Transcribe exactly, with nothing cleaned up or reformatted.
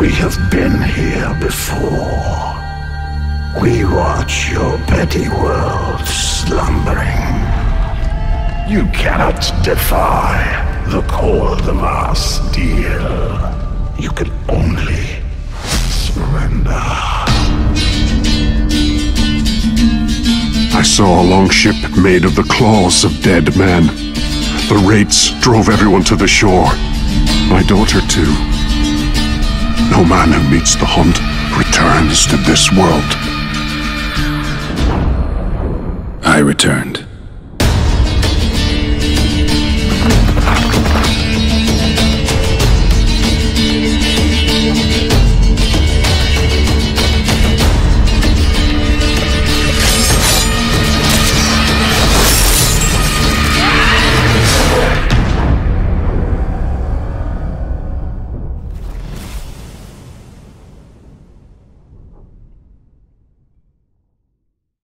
We have been here before. We watch your petty world slumbering. You cannot defy the cold of our steel. You can only surrender. I saw a long ship made of the claws of dead men. The raids drove everyone to the shore. My daughter too. No man who meets the hunt returns to this world. I returned.